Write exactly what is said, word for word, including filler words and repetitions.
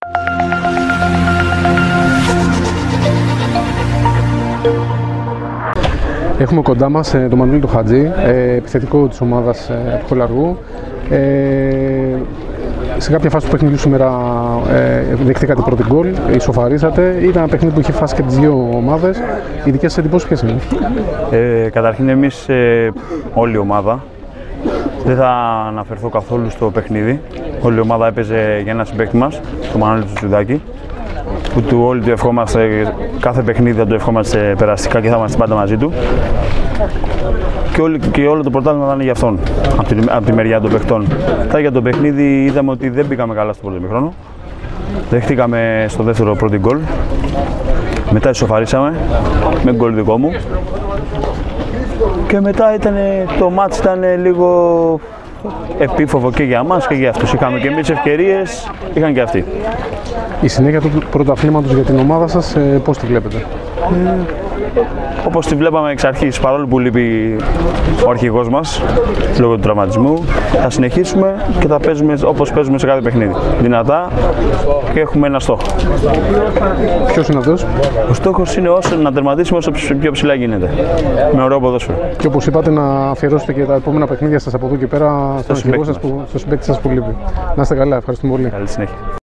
Έχουμε κοντά μας τον Μανώλη τον Χατζή, επιθετικό της ομάδας του Κολαργού. Ε, σε κάποια φάση του παιχνιδιού σήμερα ε, δεχτήκατε πρώτη γκολ, ισοφαρίσατε. Ήταν ένα παιχνίδι που είχε φάσει και τις δύο ομάδες. Οι δικές σας εντυπώσεις ποιες είναι? Ε, καταρχήν εμείς ε, όλη η ομάδα, δεν θα αναφερθώ καθόλου στο παιχνίδι. Όλη η ομάδα έπαιζε για ένα συμπαίκτη μας, τον Μανώλη του Τσουδάκη, που του όλοι του ευχόμαστε, κάθε παιχνίδι θα του ευχόμαστε περαστικά και θα είμαστε πάντα μαζί του. Και, όλη, και όλο το πρωτάθλημα θα είναι για αυτόν, από τη, από τη μεριά των παιχτών. Μετά για το παιχνίδι είδαμε ότι δεν μπήκαμε καλά στο πρώτο ημίχρονο. Δεχτήκαμε στο δεύτερο πρώτη γκολ. Μετά ισοφαρίσαμε με γκολ δικό μου. Και μετά ήταν, το μάτς ήταν λίγο επίφοβο και για μας και για αυτούς. Είχαμε και εμείς ευκαιρίες, είχαν και αυτοί. Η συνέχεια του πρωταθλήματος για την ομάδα σας, πώς τη βλέπετε? Ε, όπως τη βλέπαμε εξ αρχής, παρόλο που λείπει ο αρχηγός μας λόγω του τραυματισμού, θα συνεχίσουμε και θα παίζουμε όπως παίζουμε σε κάθε παιχνίδι. Δυνατά και έχουμε ένα στόχο. Ποιος είναι αυτός? Ο στόχος είναι όσο να τερματίσουμε όσο πιο ψηλά γίνεται. Με ωραίο ποδόσφαιρο. Και όπως είπατε, να αφιερώσετε και τα επόμενα παιχνίδια σας από εδώ και πέρα στον αρχηγό σας, που, στο συμπαίκτη σας που λείπει. Να είστε καλά, ευχαριστούμε πολύ. Καλή συνέχεια.